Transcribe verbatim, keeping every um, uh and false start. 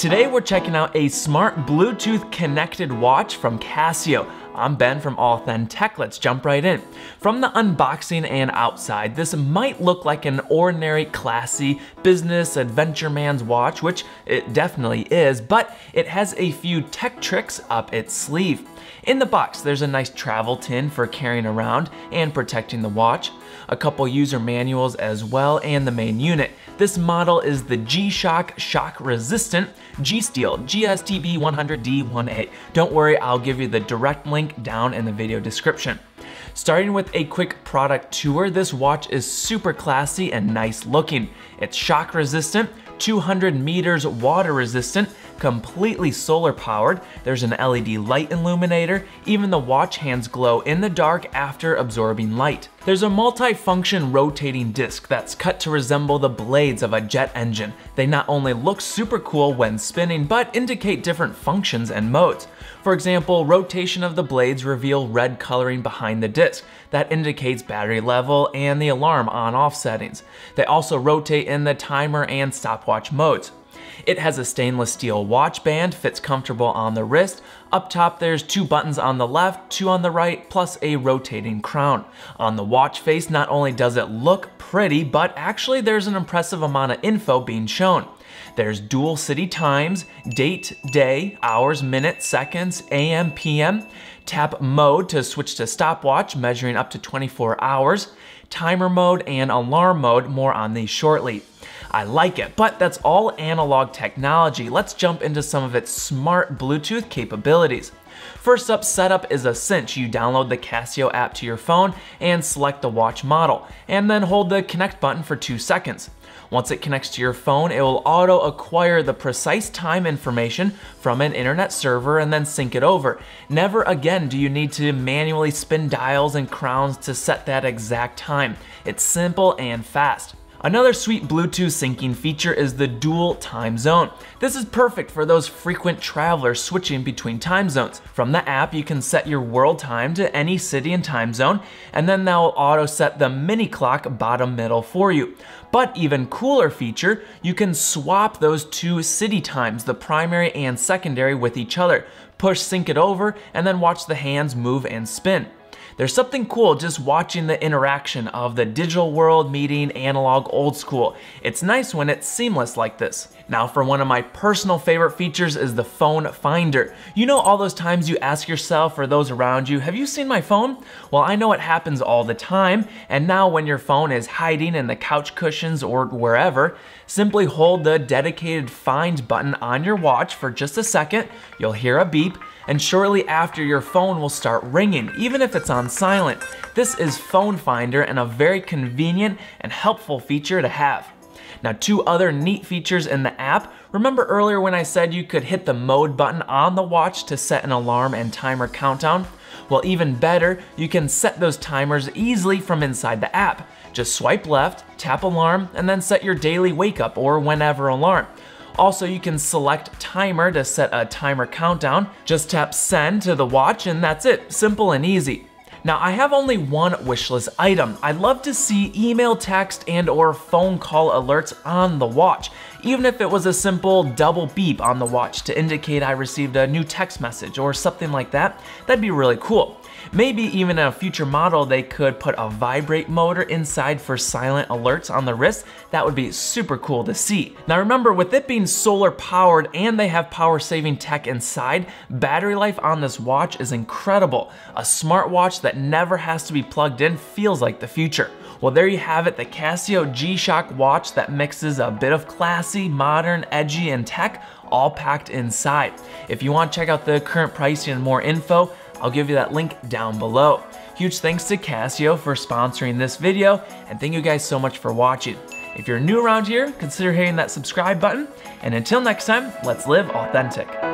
Today we're checking out a smart Bluetooth connected watch from Casio. I'm Ben from AuthenTech. Let's jump right in. From the unboxing and outside, this might look like an ordinary, classy business adventure man's watch, which it definitely is, but it has a few tech tricks up its sleeve. In the box, there's a nice travel tin for carrying around and protecting the watch, a couple user manuals as well, and the main unit. This model is the G-Shock Shock Resistant G-Steel G S T B one hundred D one A. Don't worry, I'll give you the direct link down in the video description. Starting with a quick product tour, this watch is super classy and nice looking. It's shock resistant, two hundred meters water resistant, completely solar powered. There's an L E D light illuminator. Even the watch hands glow in the dark after absorbing light. There's a multi-function rotating disc that's cut to resemble the blades of a jet engine. They not only look super cool when spinning, but indicate different functions and modes. For example, rotation of the blades reveal red coloring behind the disc. That indicates battery level and the alarm on-off settings. They also rotate in the timer and stopwatch modes. It has a stainless steel watch band, fits comfortable on the wrist. Up top there's two buttons on the left, two on the right, plus a rotating crown. On the watch face, not only does it look pretty, but actually there's an impressive amount of info being shown. There's dual city times, date, day, hours, minutes, seconds, A M, P M, tap mode to switch to stopwatch, measuring up to twenty-four hours, timer mode, and alarm mode, more on these shortly. I like it, but that's all analog technology. Let's jump into some of its smart Bluetooth capabilities. First up, setup is a cinch. You download the Casio app to your phone and select the watch model, and then hold the connect button for two seconds. Once it connects to your phone, it will auto acquire the precise time information from an internet server and then sync it over. Never again do you need to manually spin dials and crowns to set that exact time. It's simple and fast. Another sweet Bluetooth syncing feature is the dual time zone. This is perfect for those frequent travelers switching between time zones. From the app, you can set your world time to any city and time zone, and then that will auto set the mini clock bottom middle for you. But even cooler feature, you can swap those two city times, the primary and secondary, with each other. Push sync it over, and then watch the hands move and spin. There's something cool just watching the interaction of the digital world meeting analog old school. It's nice when it's seamless like this. Now for one of my personal favorite features is the phone finder. You know all those times you ask yourself or those around you, have you seen my phone? Well, I know it happens all the time, and now when your phone is hiding in the couch cushions or wherever, simply hold the dedicated find button on your watch for just a second, you'll hear a beep, and shortly after your phone will start ringing, even if it's on silent. This is Phone Finder and a very convenient and helpful feature to have. Now, two other neat features in the app. Remember earlier when I said you could hit the mode button on the watch to set an alarm and timer countdown? Well, even better, you can set those timers easily from inside the app. Just swipe left, tap alarm, and then set your daily wake up or whenever alarm. Also, you can select timer to set a timer countdown. Just tap send to the watch and that's it, simple and easy. Now, I have only one wishlist item. I'd love to see email, text, and or phone call alerts on the watch, even if it was a simple double beep on the watch to indicate I received a new text message or something like that. That'd be really cool. Maybe even in a future model, they could put a vibrate motor inside for silent alerts on the wrist. That would be super cool to see. Now remember, with it being solar powered and they have power saving tech inside, battery life on this watch is incredible. A smartwatch that never has to be plugged in feels like the future. Well, there you have it, the Casio G-Shock watch that mixes a bit of classy, modern, edgy, and tech, all packed inside. If you want to check out the current pricing and more info, I'll give you that link down below. Huge thanks to Casio for sponsoring this video, and thank you guys so much for watching. If you're new around here, consider hitting that subscribe button, and until next time, let's live authentic.